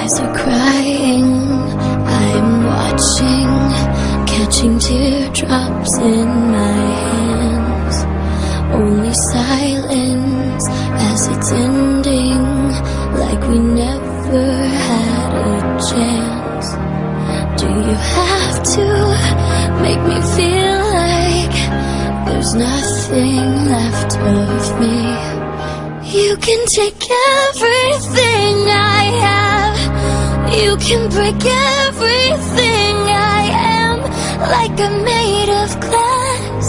eyes are crying, I'm watching, catching teardrops in my hands. Only silence as it's ending, like we never had a chance. Do you have to make me feel like there's nothing left of me? You can take everything I have, you can break everything I am, like I'm made of glass,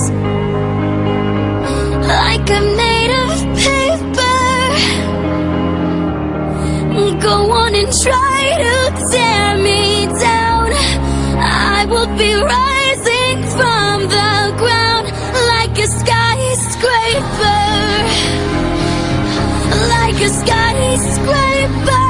like I'm made of paper. Go on and try to tear me down, I will be rising from the ground like a skyscraper, like a skyscraper.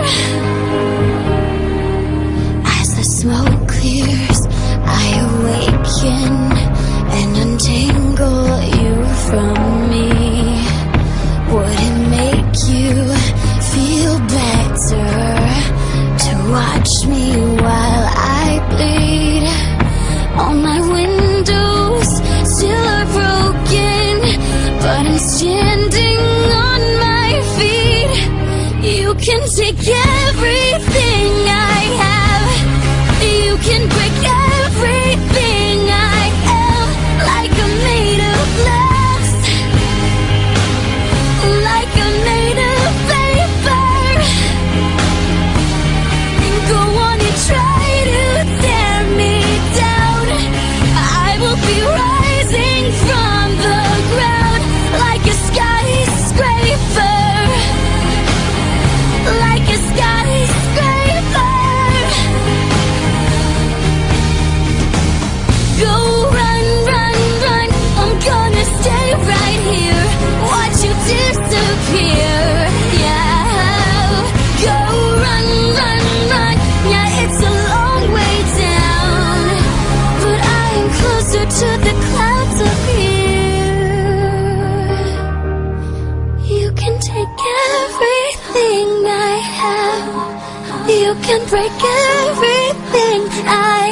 As the smoke clears, I awaken and untangle you from me. Would it make you feel better to watch me while I bleed? All my windows still are broken, but I'm standing on my feet. You can take everything I have, you can break everything I am, like I'm made of glass, like I'm made of paper. Go on and try to tear me down, I will be rising from the ground like a skyscraper, like a skyscraper. Go run, run, run, I'm gonna stay right here, watch you disappear. Yeah, go run, run, run. Yeah, it's a long way down, but I am closer to the clouds up here. You can take everything I have, you can break everything I